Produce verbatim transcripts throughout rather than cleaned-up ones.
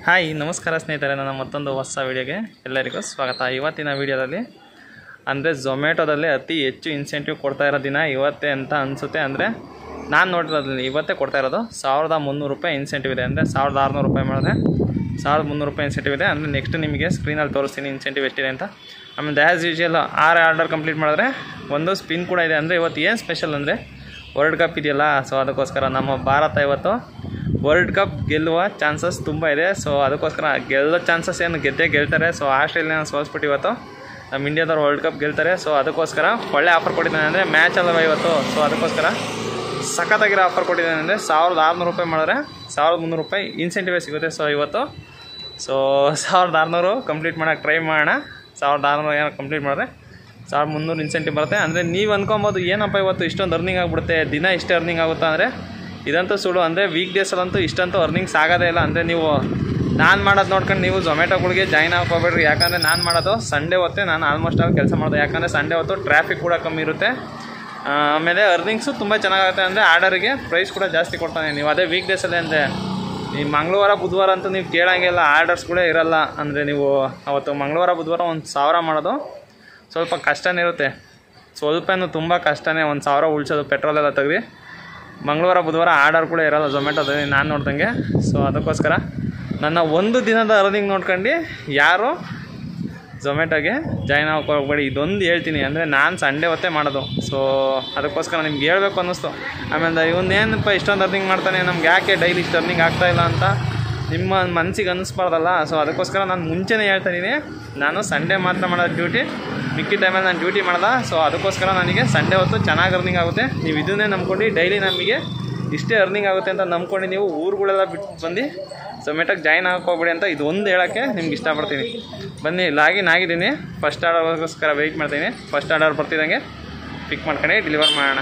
Hi ನಮಸ್ಕಾರ ಸ್ನೇಹಿತರೆ, ನನ್ನ ಮತ್ತೊಂದು ಹೊಸ ವೀಡಿಯೋಗೆ ಎಲ್ಲರಿಗೂ ಸ್ವಾಗತ. ಇವತ್ತಿನ ವೀಡಿಯೋದಲ್ಲಿ ಅಂದರೆ ಝೊಮ್ಯಾಟೋದಲ್ಲಿ ಅತಿ ಹೆಚ್ಚು ಇನ್ಸೆಂಟಿವ್ ಕೊಡ್ತಾ ಇರೋ ದಿನ ಇವತ್ತೇ ಅಂತ ಅನಿಸುತ್ತೆ. ಅಂದರೆ ನಾನು ನೋಡಿರೋದ್ರಲ್ಲಿ ಇವತ್ತೇ ಕೊಡ್ತಾ ಇರೋದು ಸಾವಿರದ ಮುನ್ನೂರು ರೂಪಾಯಿ ಇನ್ಸೆಂಟಿವ್ ಇದೆ. ಅಂದರೆ ಸಾವಿರದ ಆರುನೂರು ರೂಪಾಯಿ ಮಾಡಿದ್ರೆ ಸಾವಿರದ ಮುನ್ನೂರು ರೂಪಾಯಿ ಇನ್ಸೆಂಟಿವ್ ಇದೆ. ಅಂದರೆ ನೆಕ್ಸ್ಟ್ ನಿಮಗೆ ಸ್ಕ್ರೀನಲ್ಲಿ ತೋರಿಸ್ತೀನಿ ಇನ್ಸೆಂಟಿವ್ ಎಷ್ಟಿದೆ ಅಂತ. ಆಮೇಲೆ ಆ್ಯಸ್ ಯೂಶುವಲ್ ಆರು ಆರ್ಡರ್ ಕಂಪ್ಲೀಟ್ ಮಾಡಿದ್ರೆ ಒಂದು ಸ್ಪಿನ್ ಕೂಡ ಇದೆ. ಅಂದರೆ ಇವತ್ತು ಏನು ಸ್ಪೆಷಲ್ ಅಂದರೆ ವರ್ಲ್ಡ್ ಕಪ್ ಇದೆಯಲ್ಲ, ಸೊ ಅದಕ್ಕೋಸ್ಕರ ನಮ್ಮ ಭಾರತ ಇವತ್ತು ವರ್ಲ್ಡ್ ಕಪ್ ಗೆಲ್ಲುವ ಚಾನ್ಸಸ್ ತುಂಬ ಇದೆ. ಸೊ ಅದಕ್ಕೋಸ್ಕರ ಗೆಲ್ಲೋ ಚಾನ್ಸಸ್ ಏನು ಗೆದ್ದೇ ಗೆಲ್ತಾರೆ. ಸೊ ಆಸ್ಟ್ರೇಲಿಯಾನ ಸೋಲ್ಸ್ಬಿಟ್ಟು ಇವತ್ತು ನಮ್ಮ ಇಂಡಿಯಾದವ್ರು ವರ್ಲ್ಡ್ ಕಪ್ ಗೆಲ್ತಾರೆ. ಸೊ ಅದಕ್ಕೋಸ್ಕರ ಒಳ್ಳೆ ಆಫರ್ ಕೊಟ್ಟಿದ್ದಾನೆ. ಅಂದರೆ ಮ್ಯಾಚ್ ಅಲ್ಲವ ಇವತ್ತು, ಸೊ ಅದಕ್ಕೋಸ್ಕರ ಸಖತ್ತಾಗಿರೋ ಆಫರ್ ಕೊಟ್ಟಿದ್ದಾನೆ. ಅಂದರೆ ಸಾವಿರದ ಆರುನೂರು ರೂಪಾಯಿ ಮಾಡಿದ್ರೆ ಸಾವಿರದ ಮುನ್ನೂರು ರೂಪಾಯಿ ಇನ್ಸೆಂಟಿವೇ ಸಿಗುತ್ತೆ. ಸೊ ಇವತ್ತು ಸೊ ಸಾವಿರದ ಆರುನೂರು ಕಂಪ್ಲೀಟ್ ಮಾಡೋಕ್ಕೆ ಟ್ರೈ ಮಾಡೋಣ. ಸಾವಿರದ ಆರುನೂರು ಏನೋ ಕಂಪ್ಲೀಟ್ ಮಾಡಿದ್ರೆ ಸಾವಿರದ ಮುನ್ನೂರು ಇನ್ಸೆಂಟಿವ್ ಬರುತ್ತೆ. ಅಂದರೆ ನೀವು ಅಂದ್ಕೊಬೋದು ಏನಪ್ಪ ಇವತ್ತು ಇಷ್ಟೊಂದು ಅರ್ನಿಂಗ್ ಆಗಿಬಿಡುತ್ತೆ, ದಿನ ಇಷ್ಟೇ ಅರ್ನಿಂಗ್ ಆಗುತ್ತಾ ಅಂದರೆ ಇದಂತೂ ಸುಳ್ಳು. ಅಂದರೆ ವೀಕ್ ಡೇಸಲ್ಲಂತೂ ಇಷ್ಟಂತೂ ಅರ್ನಿಂಗ್ಸ್ ಆಗೋದೇ ಇಲ್ಲ. ಅಂದರೆ ನೀವು ನಾನು ಮಾಡೋದು ನೋಡ್ಕೊಂಡು ನೀವು ಝೊಮ್ಯಾಟೋಗಳಿಗೆ ಜಾಯ್ನ್ ಹಾಕೋಬೇಡ್ರಿ. ಯಾಕಂದರೆ ನಾನು ಮಾಡೋದು ಸಂಡೇ ಹೊತ್ತೆ ನಾನು ಆಲ್ಮೋಸ್ಟ್ ಆಗಿ ಕೆಲಸ ಮಾಡೋದು. ಯಾಕಂದರೆ ಸಂಡೇ ಹೊತ್ತು ಟ್ರಾಫಿಕ್ ಕೂಡ ಕಮ್ಮಿ ಇರುತ್ತೆ. ಆಮೇಲೆ ಅರ್ನಿಂಗ್ಸು ತುಂಬ ಚೆನ್ನಾಗುತ್ತೆ. ಅಂದರೆ ಆರ್ಡರಿಗೆ ಪ್ರೈಸ್ ಕೂಡ ಜಾಸ್ತಿ ಕೊಡ್ತಾನೆ. ನೀವು ಅದೇ ವೀಕ್ ಡೇಸಲ್ಲಿ ಅಂದರೆ ಈ ಮಂಗಳವಾರ ಬುಧವಾರ ಅಂತೂ ನೀವು ಕೇಳೋಂಗಿಲ್ಲ, ಆರ್ಡರ್ಸ್ ಕೂಡ ಇರೋಲ್ಲ. ಅಂದರೆ ನೀವು ಅವತ್ತು ಮಂಗಳವಾರ ಬುಧವಾರ ಒಂದು ಸಾವಿರ ಮಾಡೋದು ಸ್ವಲ್ಪ ಕಷ್ಟನೇ ಇರುತ್ತೆ. ಸ್ವಲ್ಪನೂ ತುಂಬ ಕಷ್ಟನೇ, ಒಂದು ಸಾವಿರ ಉಳಿಸೋದು ಪೆಟ್ರೋಲೆಲ್ಲ ತೆಗೆದು. ಮಂಗಳವಾರ ಬುಧವಾರ ಆರ್ಡರ್ ಕೂಡ ಇರೋಲ್ಲ ಝೊಮ್ಯಾಟೋದಲ್ಲಿ ನಾನು ನೋಡ್ದಂಗೆ. ಸೊ ಅದಕ್ಕೋಸ್ಕರ ನನ್ನ ಒಂದು ದಿನದ ಅರ್ನಿಂಗ್ ನೋಡ್ಕೊಂಡು ಯಾರು ಝೊಮ್ಯಾಟೋಗೆ ಜಾಯ್ನ್ ಆಗೋಕೆ ಹೋಗ್ಬೇಡಿ, ಇದೊಂದು ಹೇಳ್ತೀನಿ. ಅಂದರೆ ನಾನು ಸಂಡೇ ಹೊತ್ತೇ ಮಾಡೋದು. ಸೊ ಅದಕ್ಕೋಸ್ಕರ ನಿಮ್ಗೆ ಹೇಳ್ಬೇಕು ಅನ್ನಿಸ್ತು. ಆಮೇಲೆ ಇವನ್ನೇನಪ್ಪ ಇಷ್ಟೊಂದು ಅರ್ನಿಂಗ್ ಮಾಡ್ತಾನೆ, ನಮ್ಗೆ ಯಾಕೆ ಡೈಲಿ ಇಷ್ಟು ಅರ್ನಿಂಗ್ ಆಗ್ತಾಯಿಲ್ಲ ಅಂತ ನಿಮ್ಮ ಮನಸ್ಸಿಗೆ ಅನ್ನಿಸ್ಬಾರ್ದಲ್ಲ. ಸೊ ಅದಕ್ಕೋಸ್ಕರ ನಾನು ಮುಂಚೆನೇ ಹೇಳ್ತಾಯಿದ್ದೀನಿ, ನಾನು ಸಂಡೇ ಮಾತ್ರ ಮಾಡೋದು ಡ್ಯೂಟಿ, ಮಿಕ್ಕಿ ಟೈಮಲ್ಲಿ ನಾನು ಡ್ಯೂಟಿ ಮಾಡ್ದೆ. ಸೊ ಅದಕ್ಕೋಸ್ಕರ ನನಗೆ ಸಂಡೇ ಹೊತ್ತು ಚೆನ್ನಾಗಿ ಅರ್ನಿಂಗ್ ಆಗುತ್ತೆ. ನೀವು ಇದನ್ನೇ ನಂಬ್ಕೊಂಡು ಡೈಲಿ ನಮಗೆ ಇಷ್ಟೇ ಅರ್ನಿಂಗ್ ಆಗುತ್ತೆ ಅಂತ ನಂಬ್ಕೊಂಡು ನೀವು ಊರುಗಳೆಲ್ಲ ಬಿಟ್ಟು ಬಂದು ಝೊಮ್ಯಾಟೋಗೆ ಜಾಯ್ನ್ ಹಾಕೋಬೇಡಿ ಅಂತ ಇದು ಒಂದು ಹೇಳೋಕ್ಕೆ ನಿಮ್ಗೆ ಇಷ್ಟಪಡ್ತೀನಿ. ಬನ್ನಿ, ಲಾಗಿನ್ ಆಗಿದ್ದೀನಿ. ಫಸ್ಟ್ ಆರ್ಡರ್ಗೋಸ್ಕರ ವೆಯ್ಟ್ ಮಾಡ್ತೀನಿ. ಫಸ್ಟ್ ಆರ್ಡರ್ ಬರ್ತಿದ್ದಂಗೆ ಪಿಕ್ ಮಾಡ್ಕೊಂಡು ಡೆಲಿವರ್ ಮಾಡೋಣ.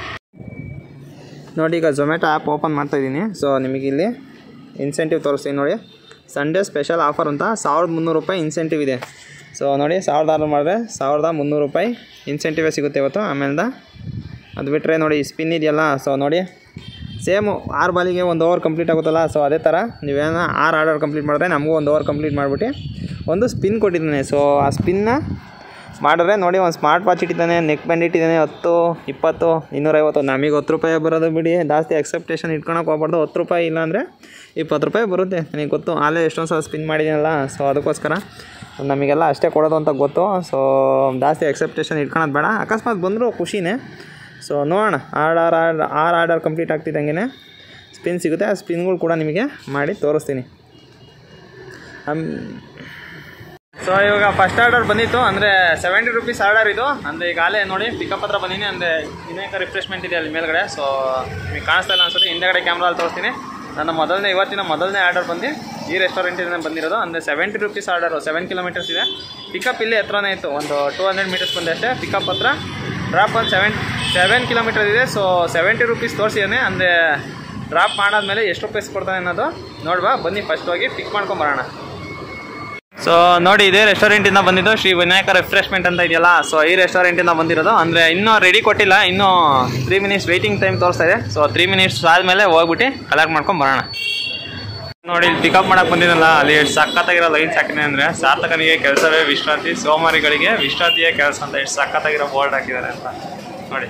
ನೋಡಿ, ಈಗ ಝೊಮ್ಯಾಟೋ ಆ್ಯಪ್ ಓಪನ್ ಮಾಡ್ತಾಯಿದ್ದೀನಿ. ಸೊ ನಿಮಗೆ ಇಲ್ಲಿ ಇನ್ಸೆಂಟಿವ್ ತೋರಿಸ್ತೀನಿ ನೋಡಿ. ಸಂಡೇ ಸ್ಪೆಷಲ್ ಆಫರ್ ಅಂತ ಸಾವಿರದ ಮುನ್ನೂರು ರೂಪಾಯಿ ಇನ್ಸೆಂಟಿವ್ ಇದೆ. ಸೊ ನೋಡಿ, ಸಾವಿರದ ಆರು ಮಾಡಿದ್ರೆ ಸಾವಿರದ ಮುನ್ನೂರು ರೂಪಾಯಿ ಇನ್ಸೆಂಟಿವೇ ಸಿಗುತ್ತೆ ಇವತ್ತು. ಆಮೇಲೆ ಅದು ಬಿಟ್ಟರೆ ನೋಡಿ ಸ್ಪಿನ್ ಇದೆಯಲ್ಲ, ಸೊ ನೋಡಿ ಸೇಮು ಆರು ಬಾಲಿಗೆ ಒಂದು ಓವರ್ ಕಂಪ್ಲೀಟ್ ಆಗುತ್ತಲ್ಲ. ಸೊ ಅದೇ ಥರ ನೀವೇನೋ ಆರು ಆರ್ಡರ್ ಕಂಪ್ಲೀಟ್ ಮಾಡಿದ್ರೆ ನಮಗೂ ಒಂದು ಓವರ್ ಕಂಪ್ಲೀಟ್ ಮಾಡಿಬಿಟ್ಟು ಒಂದು ಸ್ಪಿನ್ ಕೊಟ್ಟಿದ್ದಾನೆ. ಸೊ ಆ ಸ್ಪಿನ್ನ ಮಾಡಿದ್ರೆ ನೋಡಿ, ಒಂದು ಸ್ಮಾರ್ಟ್ ವಾಚ್ ಇಟ್ಟಿದ್ದಾನೆ, ನೆಕ್ ಬ್ಯಾಂಡ್ ಇಟ್ಟಿದ್ದಾನೆ. ಹತ್ತು ಇಪ್ಪತ್ತು ಇನ್ನೂರೈವತ್ತು ನಮಗೆ ಹತ್ತು ರೂಪಾಯಿ ಬರೋದು ಬಿಡಿ, ಜಾಸ್ತಿ ಎಕ್ಸೆಪ್ಟೇಷನ್ ಇಟ್ಕೊಳಕ್ಕೆ ಹೋಗ್ಬಾರ್ದು. ಹತ್ತು ರೂಪಾಯಿ ಇಲ್ಲಾಂದರೆ ಇಪ್ಪತ್ತು ರೂಪಾಯಿ ಬರುತ್ತೆ. ನನಗೆ ಗೊತ್ತು, ಆಲೇ ಎಷ್ಟೊಂದು ಸಲ ಸ್ಪಿನ್ ಮಾಡಿದ್ದೀನಲ್ಲ. ಸೊ ಅದಕ್ಕೋಸ್ಕರ ನಮಗೆಲ್ಲ ಅಷ್ಟೇ ಕೊಡೋದು ಅಂತ ಗೊತ್ತು. ಸೊ ಜಾಸ್ತಿ ಎಕ್ಸೆಪ್ಟೇಷನ್ ಇಟ್ಕೊಳೋದು ಬೇಡ. ಅಕಸ್ಮಾತ್ ಬಂದರೂ ಖುಷಿನೇ. ಸೊ ನೋಡೋಣ, ಆರ್ಡರ್ ಆರ್ಡರ್ ಆರು ಆರ್ಡರ್ ಕಂಪ್ಲೀಟ್ ಆಗ್ತಿದ್ದಂಗೆ ಸ್ಪಿನ್ ಸಿಗುತ್ತೆ. ಆ ಸ್ಪಿನ್ಗಳು ಕೂಡ ನಿಮಗೆ ಮಾಡಿ ತೋರಿಸ್ತೀನಿ. ಸೊ ಇವಾಗ ಫಸ್ಟ್ ಆರ್ಡರ್ ಬಂದಿತ್ತು. ಅಂದರೆ ಸೆವೆಂಟಿ ರುಪೀಸ್ ಆರ್ಡರ್ ಇದು. ಅಂದರೆ ಈಗಾಗಲೇ ನೋಡಿ ಪಿಕಪ್ ಹತ್ರ ಬಂದೀನಿ. ಅಂದರೆ ವಿನಾಯಕ ರಿಫ್ರೆಶ್ಮೆಂಟ್ ಇದೆ ಅಲ್ಲಿ ಮೇಲ್ಗಡೆ. ಸೊ ನಿಮಗೆ ಕಾಣಿಸ್ತಾ ಇಲ್ಲ ಅನ್ಸುತ್ತೆ, ಹಿಂದೆಗಡೆ ಕ್ಯಾಮ್ರಲ್ಲಿ ತೋರಿಸ್ತೀನಿ. ನನ್ನ ಮೊದಲನೇ ಇವತ್ತಿನ ಮೊದಲನೇ ಆರ್ಡರ್ ಬಂದು ಈ ರೆಸ್ಟೋರೆಂಟಿಂದ ಬಂದಿರೋದು. ಅಂದರೆ seventy rupees order, seven kilometres ಇದೆ. ಪಿಕಪ್ ಇಲ್ಲಿ ಹತ್ರನೇ ಇತ್ತು, ಒಂದು ಟೂ ಹಂಡ್ರೆಡ್ ಮೀಟರ್ಸ್ ಬಂದೆ ಅಷ್ಟೇ. ಪಿಕಪ್ ಹತ್ರ ಡ್ರಾಪ್ ಒಂದು ಸೆವೆನ್ ಸೆವೆನ್ ಕಿಲೋಮೀಟರ್ ಇದೆ. ಸೊ ಸೆವೆಂಟಿ ರುಪೀಸ್ ತೋರಿಸಿದ್ದಾನೆ. ಅಂದರೆ ಡ್ರಾಪ್ ಮಾಡಾದ್ಮೇಲೆ ಎಷ್ಟು ರುಪೀಸ್ ಕೊಡ್ತಾನೆ ಅನ್ನೋದು ನೋಡುವ. ಬನ್ನಿ ಫಸ್ಟ್ ಹೋಗಿ ಪಿಕ್ ಮಾಡ್ಕೊಂಬರೋಣ. ಸೊ ನೋಡಿ, ಇದೇ ರೆಸ್ಟೋರೆಂಟಿಂದ ಬಂದಿದ್ದು, ಶ್ರೀ ವಿನಾಯಕ ರಿಫ್ರೆಶ್ಮೆಂಟ್ ಅಂತ ಇದೆಯಲ್ಲ. ಸೊ ಈ ರೆಸ್ಟೋರೆಂಟಿಂದ ಬಂದಿರೋದು. ಅಂದರೆ ಇನ್ನೂ ರೆಡಿ ಕೊಟ್ಟಿಲ್ಲ, ಇನ್ನೂ ತ್ರೀ ಮಿನಿಟ್ಸ್ ವೆಯ್ಟಿಂಗ್ ಟೈಮ್ ತೋರಿಸ್ತಾ ಇದೆ. ಸೊ ತ್ರೀ ಮಿನಿಟ್ಸ್ ಆದಮೇಲೆ ಹೋಗ್ಬಿಟ್ಟು ಕಲೆಕ್ಟ್ ಮಾಡ್ಕೊಂಡು ಬರೋಣ. ನೋಡಿ, ಇಲ್ಲಿ ಪಿಕಪ್ ಮಾಡೋಕ್ಕೆ ಬಂದಿದ್ದಲ್ಲ, ಅಲ್ಲಿ ಎಷ್ಟು ಸಖತ್ತಾಗಿರೋ ಲೈನ್ಸ್ ಹಾಕಿದೆ. ಅಂದರೆ ಸಾರ್ಥಕನಿಗೆ ಕೆಲಸವೇ ವಿಶ್ರಾಂತಿ, ಸೋಮಾರಿಗಳಿಗೆ ವಿಶ್ರಾಂತಿಯೇ ಕೆಲಸ ಅಂತ ಎಷ್ಟು ಸಖತ್ತಾಗಿರೋ ಬೋರ್ಡ್ ಹಾಕಿದ್ದಾರೆ ಅಂತ ನೋಡಿ.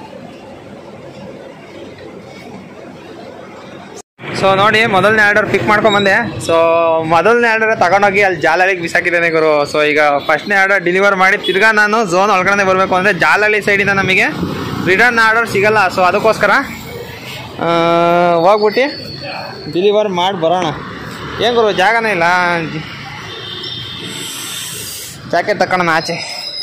ಸೊ ನೋಡಿ, ಮೊದಲನೇ ಆರ್ಡರ್ ಪಿಕ್ ಮಾಡ್ಕೊಂಬಂದೆ. ಸೊ ಮೊದಲನೇ ಆರ್ಡರ್ ತಗೊಂಡೋಗಿ ಅಲ್ಲಿ ಜಾಲಹಳ್ಳಿಗೆ ಬಿಸಾಕಿದ್ದೇನೆ ಗುರು. ಸೊ ಈಗ ಫಸ್ಟ್ನೇ ಆರ್ಡರ್ ಡೆಲಿವರ್ ಮಾಡಿ ತಿರ್ಗಾ ನಾನು ಝೋನ್ ಒಳಗಡೆ ಬರಬೇಕು ಅಂದರೆ ಜಾಲಹಳ್ಳಿ ಸೈಡಿಂದ ನಮಗೆ ರಿಟರ್ನ್ ಆರ್ಡರ್ ಸಿಗೋಲ್ಲ. ಸೊ ಅದಕ್ಕೋಸ್ಕರ ಹೋಗ್ಬಿಟ್ಟು ಡೆಲಿವರ್ ಮಾಡಿ ಬರೋಣ. ಏನು ಗುರು, ಜಾಗನೇ ಇಲ್ಲ. ಜಾಕೆಟ್ ತಗೊಳ್ಳೋಣ ಆಚೆ.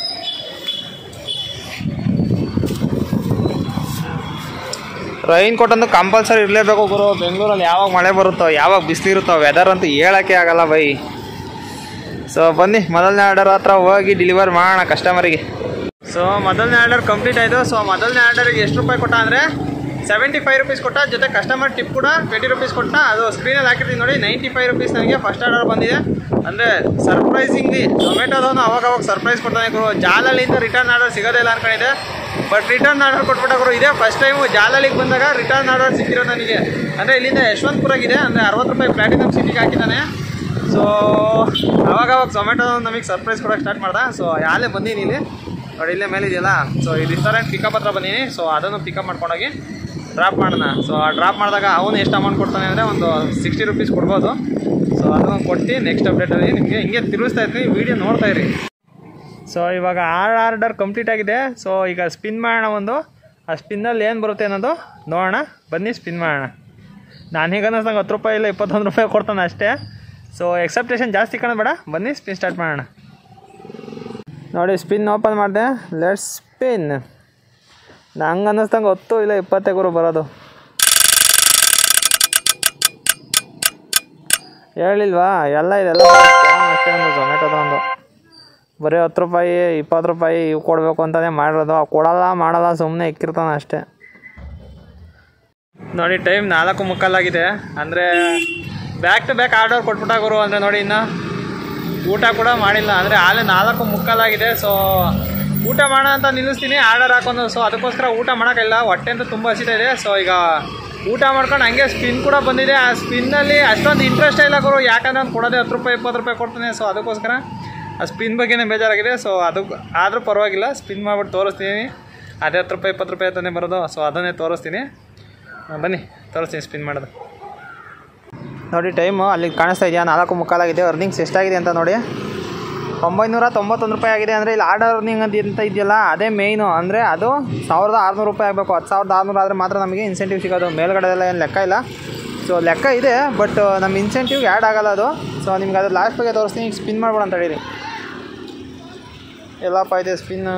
ರೈನ್ ಕೋಟ್ ಅಂತೂ ಕಂಪಲ್ಸರಿ ಇರಲೇಬೇಕು ಗುರು. ಬೆಂಗಳೂರಲ್ಲಿ ಯಾವಾಗ ಮಳೆ ಬರುತ್ತೋ, ಯಾವಾಗ ಬಿಸಿಲಿರುತ್ತೋ, ವೆದರ್ ಅಂತೂ ಹೇಳೋಕ್ಕೆ ಆಗಲ್ಲ ಬೈ. ಸೊ ಬನ್ನಿ ಮೊದಲನೇ ಆರ್ಡರ್ ಹತ್ರ ಹೋಗಿ ಡೆಲಿವರ್ ಮಾಡೋಣ ಕಸ್ಟಮರಿಗೆ. ಸೊ ಮೊದಲನೇ ಆರ್ಡರ್ ಕಂಪ್ಲೀಟ್ ಆಯಿತು. ಸೊ ಮೊದಲನೇ ಆರ್ಡರಿಗೆ ಎಷ್ಟು ರೂಪಾಯಿ ಕೊಟ್ಟ ಅಂದರೆ ಸೆವೆಂಟಿ ಫೈವ್ ರುಪೀಸ್ ಕೊಟ್ಟ, ಜೊತೆ ಕಸ್ಟಮರ್ ಟಿಪ್ ಕೂಡ ಟ್ವೆಂಟಿ ರುಪೀಸ್ ಕೊಟ್ಟ. ಅದು ಸ್ಕ್ರೀನಲ್ಲಿ ಹಾಕಿರ್ತೀನಿ ನೋಡಿ, ನೈಂಟಿ ಫೈವ್ ರುಪೀಸ್ ನನಗೆ ಫಸ್ಟ್ ಆರ್ಡರ್ ಬಂದಿದೆ. ಅಂದರೆ ಸರ್ಪ್ರೈಸಿಂಗ್ಲಿ ಝೊಮ್ಯಾಟೋದವನು ಅವಾಗ ಅವಾಗ ಸರ್ಪ್ರೈಸ್ ಕೊಡ್ತಾನೆ ಗುರು. ಜಾಲಹಳ್ಳಿಯಿಂದ ರಿಟರ್ನ್ ಆರ್ಡರ್ ಸಿಗೋದೇ ಇಲ್ಲ ಅನ್ಕೊಂಡಿದ್ದೆ, ಬಟ್ ರಿಟರ್ನ್ ಆರ್ಡರ್ ಕೊಟ್ಬಿಟ್ಟ ಗುರು. ಇದೇ ಫಸ್ಟ್ ಟೈಮು ಜಾಲಹಳ್ಳಿಗೆ ಬಂದಾಗ ರಿಟರ್ನ್ ಆರ್ಡರ್ ಸಿಕ್ಕಿರೋ ನನಗೆ. ಅಂದರೆ ಇಲ್ಲಿಂದ ಯಶವಂತಪುರಗಿದೆ, ಅಂದರೆ ಅರವತ್ತು ರೂಪಾಯಿ ಪ್ಲಾಟಿನಮ್ ಸಿಟಿಗೆ ಹಾಕಿದ್ದಾನೆ. ಸೊ ಅವಾಗವಾಗ ಝೊಮ್ಯಾಟೊ ನಮಗೆ ಸರ್ಪ್ರೈಸ್ ಕೊಡೋಕ್ಕೆ ಸ್ಟಾರ್ಟ್ ಮಾಡ್ದೆ. ಸೊ ಯಾಲೇ ಬಂದೀನಿ ಇಲ್ಲಿ ನೋಡಿ, ಇಲ್ಲೇ ಮೇಲೆ ಇದೆಯಲ್ಲ. ಸೊ ಈ ರೆಸ್ಟೋರೆಂಟ್ ಪಿಕಪ್ ಹತ್ರ ಬಂದೀನಿ. ಸೊ ಅದನ್ನು ಪಿಕಪ್ ಮಾಡ್ಕೊಂಡೋಗಿ ಡ್ರಾಪ್ ಮಾಡೋಣ. ಸೊ ಆ ಡ್ರಾಪ್ ಮಾಡಿದಾಗ ಅವನು ಎಷ್ಟು ಅಮೌಂಟ್ ಕೊಡ್ತಾನೆ ಅಂದರೆ ಒಂದು ಸಿಕ್ಸ್ಟಿ ರುಪೀಸ್ ಕೊಡ್ಬೋದು. ಸೊ ಅದನ್ನು ಕೊಟ್ಟು ನೆಕ್ಸ್ಟ್ ಅಪ್ಡೇಟಲ್ಲಿ ನಿಮಗೆ ಹಿಂಗೆ ತಿರುಗಿಸ್ತಾ ಇರ್ತೀನಿ, ವೀಡಿಯೋ ನೋಡ್ತಾ ಇರಿ. ಸೊ ಇವಾಗ ಆರ್ ಆರ್ಡರ್ ಕಂಪ್ಲೀಟ್ ಆಗಿದೆ. ಸೊ ಈಗ ಸ್ಪಿನ್ ಮಾಡೋಣ ಒಂದು. ಆ ಸ್ಪಿನ್ನಲ್ಲಿ ಏನು ಬರುತ್ತೆ ಅನ್ನೋದು ನೋಡೋಣ, ಬನ್ನಿ ಸ್ಪಿನ್ ಮಾಡೋಣ. ನಾನು ಈಗ ಅನ್ನಿಸ್ದಂಗೆ ಹತ್ತು ರೂಪಾಯಿ ಇಲ್ಲ ಇಪ್ಪತ್ತೊಂದು ರೂಪಾಯಿ ಕೊಡ್ತಾನೆ ಅಷ್ಟೇ. ಸೊ ಎಕ್ಸೆಪ್ಟೇಷನ್ ಜಾಸ್ತಿ ಕಾಣಬೇಡ, ಬನ್ನಿ ಸ್ಪಿನ್ ಸ್ಟಾರ್ಟ್ ಮಾಡೋಣ. ನೋಡಿ ಸ್ಪಿನ್ ಓಪನ್ ಮಾಡಿದೆ, ಲೆಟ್ಸ್ ಸ್ಪಿನ್. ನಂಗೆ ಅನ್ನಿಸ್ದಂಗೆ ಹತ್ತು ಇಲ್ಲ ಇಪ್ಪತ್ತೇ ಗುರು ಬರೋದು. ಹೇಳಿಲ್ವಾ ಎಲ್ಲ ಇದೆಲ್ಲ ಅಷ್ಟೇ. ಒಂದು ಝೊಮ್ಯಾಟೊದೊಂದು ಬರೀ ಹತ್ತು ರೂಪಾಯಿ ಇಪ್ಪತ್ತು ರೂಪಾಯಿ ಇವು ಕೊಡಬೇಕು ಅಂತಲೇ ಮಾಡಿರೋದು. ಕೊಡಲ್ಲ ಮಾಡಲ್ಲ ಸುಮ್ಮನೆ ಇಕ್ಕಿರ್ತಾನೆ ಅಷ್ಟೇ. ನೋಡಿ ಟೈಮ್ ನಾಲ್ಕು ಮುಕ್ಕಾಲಾಗಿದೆ. ಅಂದರೆ ಬ್ಯಾಕ್ ಟು ಬ್ಯಾಕ್ ಆರ್ಡರ್ ಕೊಟ್ಬಿಟ್ಟ ಗುರು. ಅಂದರೆ ನೋಡಿ ಇನ್ನು ಊಟ ಕೂಡ ಮಾಡಿಲ್ಲ, ಅಂದರೆ ಆಲೇ ನಾಲ್ಕು ಮುಕ್ಕಾಲಾಗಿದೆ. ಸೊ ಊಟ ಮಾಡೋಣ ಅಂತ ನಿಲ್ಲಿಸ್ತೀನಿ, ಆರ್ಡರ್ ಹಾಕೊಂಡು. ಸೊ ಅದಕ್ಕೋಸ್ಕರ ಊಟ ಮಾಡೋಕ್ಕಿಲ್ಲ, ಹೊಟ್ಟೆ ಅಂತ ತುಂಬ ಹಸಿತಾ ಇದೆ. ಸೊ ಈಗ ಊಟ ಮಾಡ್ಕೊಂಡು ಹಂಗೆ ಸ್ಪಿನ್ ಕೂಡ ಬಂದಿದೆ. ಆ ಸ್ಪಿನ್ನಲ್ಲಿ ಅಷ್ಟೊಂದು ಇಂಟ್ರೆಸ್ಟೇ ಇಲ್ಲ ಗುರು, ಯಾಕಂದರೆ ಅವ್ನು ಕೊಡೋದೇ ಹತ್ತು ರೂಪಾಯಿ ಇಪ್ಪತ್ತು ರೂಪಾಯಿ ಕೊಡ್ತಾನೆ. ಸೊ ಅದಕ್ಕೋಸ್ಕರ ಆ ಸ್ಪಿನ್ ಬಗ್ಗೆನೇ ಬೇಜಾರಾಗಿದೆ. ಸೊ ಅದಕ್ಕೆ ಆದರೂ ಪರವಾಗಿಲ್ಲ, ಸ್ಪಿನ್ ಮಾಡಿಬಿಟ್ಟು ತೋರಿಸ್ತೀನಿ. ಅದೇ ಹತ್ತು ರೂಪಾಯಿ ಇಪ್ಪತ್ತು ರೂಪಾಯಿ ಅಂತಲೇ ಬರೋದು. ಸೊ ಅದನ್ನೇ ತೋರಿಸ್ತೀನಿ, ಬನ್ನಿ ತೋರಿಸ್ತೀನಿ ಸ್ಪಿನ್ ಮಾಡೋದು. ನೋಡಿ ಟೈಮು ಅಲ್ಲಿ ಕಾಣಿಸ್ತಾ ಇದೆಯಾ, ನಾಲ್ಕು ಮುಕ್ಕಾಲಾಗಿದೆ. ಅರ್ನಿಂಗ್ಸ್ ಎಷ್ಟಾಗಿದೆ ಅಂತ ನೋಡಿ, ಒಂಬೈನೂರ ತೊಂಬತ್ತೊಂದು ರೂಪಾಯಿ ಆಗಿದೆ. ಅಂದರೆ ಇಲ್ಲಿ ಆರ್ಡರ್ ಅರ್ನಿಂಗ್ ಅಂತ ಅಂತ ಇದೆಯಲ್ಲ ಅದೇ ಮೇಯ್ನು. ಅಂದರೆ ಅದು ಸಾವಿರದ ಆರುನೂರು ರೂಪಾಯಿ ಆಗಬೇಕು. ಹತ್ತು ಸಾವಿರದ ಆರುನೂರು ಆದರೆ ಮಾತ್ರ ನಮಗೆ ಇನ್ಸೆಂಟಿವ್ ಸಿಗೋದು. ಮೇಲ್ಗಡೆದೆಲ್ಲ ಏನು ಲೆಕ್ಕ ಇಲ್ಲ. ಸೊ ಲೆಕ್ಕ ಇದೆ, ಬಟ್ ನಮ್ಮ ಇನ್ಸೆಂಟಿವ್ಗೆ ಆ್ಯಡ್ ಆಗೋಲ್ಲ ಅದು. ಸೊ ನಿಮ್ಗೆ ಅದು ಲಾಸ್ಟ್ ಬಗ್ಗೆ ತೋರಿಸ್ತೀನಿ. ಈಗ ಸ್ಪಿನ್ ಮಾಡ್ಬೋಣ ಅಂತ ಹೇಳಿರಿ. ಎಲ್ಲಪ್ಪ ಇದೆ ಸ್ಪಿನ್ನು.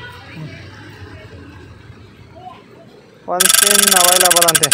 ಒಂದು ಸ್ಪಿನ್ ಅವೈಲಬಲ್ ಅಂತೆ.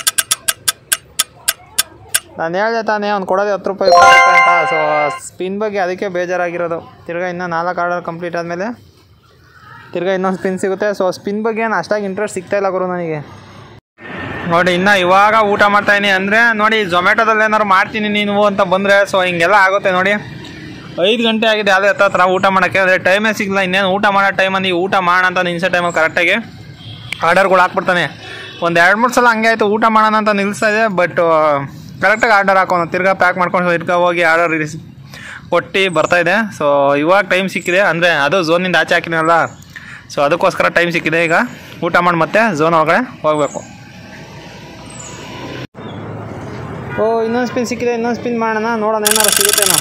ನಾನು ಹೇಳಿದೆ ತಾನೇ ಅವ್ನು ಕೊಡೋದೇ ಹತ್ತು ರೂಪಾಯಿ ಅಂತ. ಸೊ ಸ್ಪಿನ್ ಬಗ್ಗೆ ಅದಕ್ಕೆ ಬೇಜಾರಾಗಿರೋದು. ತಿರ್ಗಾ ಇನ್ನೂ ನಾಲ್ಕು ಆರ್ಡರ್ ಕಂಪ್ಲೀಟ್ ಆದಮೇಲೆ ತಿರ್ಗಾ ಇನ್ನೊಂದು ಸ್ಪಿನ್ ಸಿಗುತ್ತೆ. ಸೊ ಸ್ಪಿನ್ ಬಗ್ಗೆ ಏನು ಅಷ್ಟಾಗಿ ಇಂಟ್ರೆಸ್ಟ್ ಸಿಗ್ತಾಯಿಲ್ಲ ಗುರು ನನಗೆ. ನೋಡಿ ಇನ್ನು ಇವಾಗ ಊಟ ಮಾಡ್ತಾಯಿನಿ. ಅಂದರೆ ನೋಡಿ ಝೊಮ್ಯಾಟೊದಲ್ಲಿ ಏನಾದ್ರು ಮಾಡ್ತೀನಿ ನೀನು ಅಂತ ಬಂದರೆ ಸೊ ಹಿಂಗೆಲ್ಲ ಆಗುತ್ತೆ. ನೋಡಿ ಐದು ಗಂಟೆ ಆಗಿದೆ, ಅದೇ ಹತ್ರ ಊಟ ಮಾಡೋಕ್ಕೆ. ಅಂದರೆ ಟೈಮೇ ಸಿಗಲ್ಲ. ಇನ್ನೇನು ಊಟ ಮಾಡೋ ಟೈಮಲ್ಲಿ ಊಟ ಮಾಡೋಣ ಅಂತ ನಿಲ್ಸೋ ಟೈಮಲ್ಲಿ ಕರೆಕ್ಟಾಗಿ ಆರ್ಡರ್ಗಳು ಹಾಕ್ಬಿಡ್ತಾನೆ. ಒಂದು ಎರಡು ಮೂರು ಸಲ ಹಂಗೆ ಆಯಿತು, ಊಟ ಮಾಡೋಣ ಅಂತ ನಿಲ್ಲಿಸ್ತಾ ಇದೆ. ಬಟ್ ಕರೆಕ್ಟಾಗಿ ಆರ್ಡರ್ ಹಾಕೋನು, ತಿರ್ಗಾ ಪ್ಯಾಕ್ ಮಾಡ್ಕೊಂಡು ತಿರ್ಗಾ ಹೋಗಿ ಆರ್ಡರ್ ಕೊಟ್ಟು ಬರ್ತಾಯಿದೆ. ಸೊ ಇವಾಗ ಟೈಮ್ ಸಿಕ್ಕಿದೆ. ಅಂದರೆ ಅದು ಝೋನಿಂದ ಆಚೆ ಹಾಕಿನಲ್ಲ, ಸೊ ಅದಕ್ಕೋಸ್ಕರ ಟೈಮ್ ಸಿಕ್ಕಿದೆ. ಈಗ ಊಟ ಮಾಡಿ ಮತ್ತೆ ಝೋನ್ ಒಳಗಡೆ ಹೋಗಬೇಕು. ಓ ಇನ್ನೊಂದು ಸ್ಪಿನ್ ಸಿಕ್ಕಿದೆ, ಇನ್ನೊಂದು ಸ್ಪಿನ್ ಮಾಡೋಣ, ನೋಡೋಣ ಏನಾರು ಸಿಗುತ್ತೇನೋ.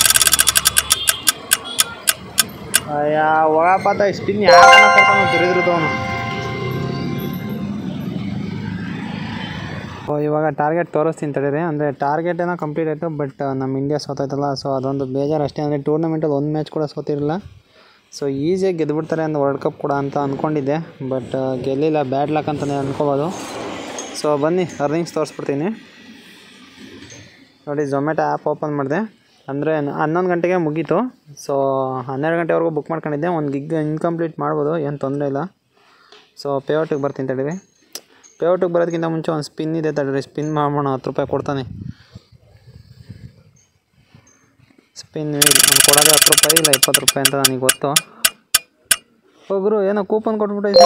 ಅಯ್ಯ ಒಳಪಾತ ಸ್ಪಿನ್ ಯಾರು ಕೊಡ್ತಾನೋ ತಿರುಗಿದ್ರು ಅವನು. ಓ ಇವಾಗ ಟಾರ್ಗೆಟ್ ತೋರಿಸ್ತೀನಿ ತಡೀರಿ. ಅಂದರೆ ಟಾರ್ಗೆಟ್ ಏನೋ ಕಂಪ್ಲೀಟ್ ಆಯಿತು, ಬಟ್ ನಮ್ಮ ಇಂಡಿಯಾ ಸೋತೈತಲ್ಲ. ಸೊ ಅದೊಂದು ಬೇಜಾರು ಅಷ್ಟೇ. ಅಂದರೆ ಟೂರ್ನಮೆಂಟಲ್ಲಿ ಒಂದು ಮ್ಯಾಚ್ ಕೂಡ ಸೋತಿರಲಿಲ್ಲ. ಸೊ ಈಸಿಯಾಗಿ ಗೆದ್ದುಬಿಡ್ತಾರೆ ಅಂತ ವರ್ಲ್ಡ್ ಕಪ್ ಕೂಡ ಅಂತ ಅಂದ್ಕೊಂಡಿದ್ದೆ, ಬಟ್ ಗೆಲ್ಲಿಲ್ಲ. ಬ್ಯಾಡ್ ಲಕ್ ಅಂತಲೇ ಅಂದ್ಕೋಬೋದು. ಸೊ ಬನ್ನಿ ಅರ್ನಿಂಗ್ಸ್ ತೋರಿಸ್ಬಿಡ್ತೀನಿ. ನೋಡಿ ಝೊಮ್ಯಾಟೊ ಆ್ಯಪ್ ಓಪನ್ ಮಾಡಿದೆ. ಅಂದರೆ ಹನ್ನೊಂದು ಗಂಟೆಗೆ ಮುಗೀತು. ಸೊ ಹನ್ನೆರಡು ಗಂಟೆವರೆಗೂ ಬುಕ್ ಮಾಡ್ಕೊಂಡಿದ್ದೆ. ಒಂದು ಗಿಗ್ ಇನ್ಕಂಪ್ಲೀಟ್ ಮಾಡ್ಬೋದು, ಏನು ತೊಂದರೆ ಇಲ್ಲ. ಸೊ ಪೇಔಟಿಗೆ ಬರ್ತೀನಿ ತಡೀರಿ. ಪೇಔಟಿಗೆ ಬರೋದಕ್ಕಿಂತ ಮುಂಚೆ ಒಂದು ಸ್ಪಿನ್ ಇದೆ ತಡೀರಿ. ಸ್ಪಿನ್ ಮಾಡೋಣ, ಹತ್ತು ರೂಪಾಯಿ ಕೊಡ್ತಾನೆ. ಸ್ಪಿನ್ ನಾನು ಕೊಡೋದೇ ಹತ್ತು ರೂಪಾಯಿ ಇಲ್ಲ ಇಪ್ಪತ್ತು ರೂಪಾಯಿ ಅಂತ ನನಗೆ ಗೊತ್ತು. ಹೋಗ್ರು ಏನೋ ಕೂಪನ್ ಕೊಟ್ಬಿಟ್ಟೈತೆ.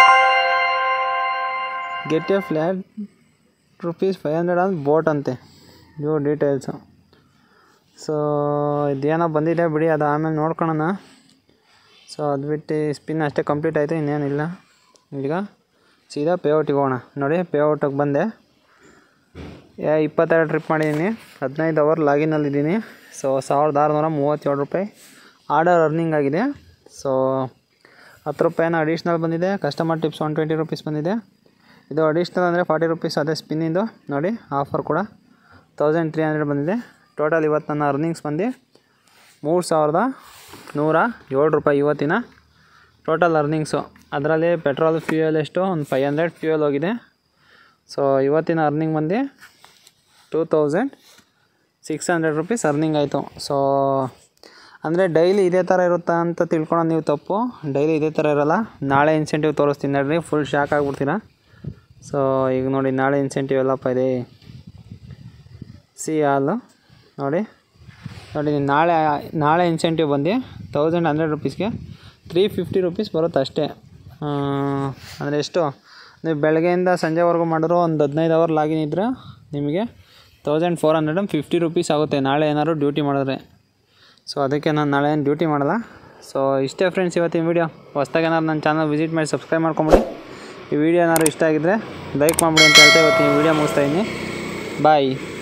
Get a flat rupees five hundred ಅಂತ ಬೋಟ್ ಅಂತೆ. ಇವು ಡೀಟೇಲ್ಸು. ಸೊ ಇದೇನೋ ಬಂದಿದೆ ಬಿಡಿ, ಅದು ಆಮೇಲೆ ನೋಡ್ಕೊಳ್ಳೋಣ. ಸೊ ಅದು ಬಿಟ್ಟು ಸ್ಪಿನ್ ಅಷ್ಟೇ ಕಂಪ್ಲೀಟ್ ಆಯಿತು, ಇನ್ನೇನಿಲ್ಲ. ಈಗ ಸೀದಾ ಪೇಔಟಿಗೆ ಹೋಗೋಣ. ನೋಡಿ ಪೇಔಟಿಗೆ ಬಂದೆ. ಯಾ ಇಪ್ಪತ್ತೆರಡು ಟ್ರಿಪ್ ಮಾಡಿದ್ದೀನಿ, ಹದಿನೈದು ಅವರ್ ಲಾಗಿನಲ್ಲಿದ್ದೀನಿ. ಸೊ ಸಾವಿರದ ಆರುನೂರ ಮೂವತ್ತೇಳು ರೂಪಾಯಿ ಆರ್ಡರ್ ಅರ್ನಿಂಗ್ ಆಗಿದೆ. ಸೊ ಹತ್ತು ರೂಪಾಯಿನ ಅಡಿಷ್ನಲ್ ಬಂದಿದೆ. Customer tips one twenty rupees ಬಂದಿದೆ. ಇದು ಅಡಿಷ್ನಲ್ ಅಂದರೆ ಫಾರ್ಟಿ ರುಪೀಸ್ ಅದೇ ಸ್ಪಿನ್ನಿಂದು. ನೋಡಿ ಆಫರ್ ಕೂಡ ತೌಸಂಡ್ ತ್ರೀ ಹಂಡ್ರೆಡ್ ಬಂದಿದೆ. ಟೋಟಲ್ ಇವತ್ತು ನನ್ನ ಅರ್ನಿಂಗ್ಸ್ ಬಂದು ಮೂರು ಸಾವಿರದ ನೂರ ಏಳು ರೂಪಾಯಿ ಇವತ್ತಿನ ಟೋಟಲ್ ಅರ್ನಿಂಗ್ಸು. ಅದರಲ್ಲಿ ಪೆಟ್ರೋಲ್ ಫ್ಯೂಯಲ್ ಎಷ್ಟು ಒಂದು ಫೈವ್ ಹಂಡ್ರೆಡ್ ಫ್ಯೂಯಲ್ ಹೋಗಿದೆ. ಸೊ ಇವತ್ತಿನ ಅರ್ನಿಂಗ್ ಬಂದು two thousand six hundred rupees earning ಆಯಿತು. ಸೊ ಅಂದರೆ ಡೈಲಿ ಇದೇ ಥರ ಇರುತ್ತಾ ಅಂತ ತಿಳ್ಕೊಳ್ಳೋದು ನೀವು ತಪ್ಪು. ಡೈಲಿ ಇದೇ ಥರ ಇರೋಲ್ಲ. ನಾಳೆ ಇನ್ಸೆಂಟಿವ್ ತೋರಿಸ್ತೀನಿ ನೋಡ್ರಿ, ಫುಲ್ ಶಾಕ್ ಆಗಿಬಿಡ್ತೀರಾ. ಸೊ ಈಗ ನೋಡಿ ನಾಳೆ ಇನ್ಸೆಂಟಿವ್ ಎಲ್ಲಪ್ಪ ಇದೆ. ಸಿ ಹಾಲು ನೋಡಿ ನೋಡಿ ನಾಳೆ ನಾಳೆ ಇನ್ಸೆಂಟಿವ್ ಬಂದು ತೌಸಂಡ್ ಹಂಡ್ರೆಡ್ ರುಪೀಸ್ಗೆ ತ್ರೀ ಫಿಫ್ಟಿ ರುಪೀಸ್ ಬರುತ್ತೆ ಅಷ್ಟೇ. ಅಂದರೆ ಎಷ್ಟು ನೀವು ಬೆಳಗ್ಗೆಯಿಂದ ಸಂಜೆವರೆಗೂ ಮಾಡಿದ್ರು ಒಂದು ಹದಿನೈದು ಅವರ್ ಲಾಗಿನ್ ಇದ್ದರೆ ನಿಮಗೆ thousand four hundred and fifty rupees ಆಗುತ್ತೆ ನಾಳೆ ಏನಾದ್ರು ಡ್ಯೂಟಿ ಮಾಡಿದ್ರೆ. ಸೊ ಅದಕ್ಕೆ ನಾನು ನಾಳೆ ಏನು ಡ್ಯೂಟಿ ಮಾಡಲ್ಲ. ಸೊ ಇಷ್ಟೇ ಫ್ರೆಂಡ್ಸ್ ಇವತ್ತಿನ ವೀಡಿಯೋ. ಹೊಸ್ದಾಗಿ ಏನಾದ್ರು ನನ್ನ ಚಾನಲ್ ವಿಸಿಟ್ ಮಾಡಿ ಸಬ್ಸ್ಕ್ರೈಬ್ ಮಾಡ್ಕೊಂಬಿಡಿ. ಈ ವಿಡಿಯೋ ಏನಾದ್ರು ಇಷ್ಟ ಆಗಿದ್ದರೆ ಲೈಕ್ ಮಾಡಿಬಿಡಿ ಅಂತ ಹೇಳ್ತಾ ಇವತ್ತಿನ ವೀಡಿಯೋ ಮುಗಿಸ್ತಾ ಇದ್ದೀನಿ. ಬಾಯ್.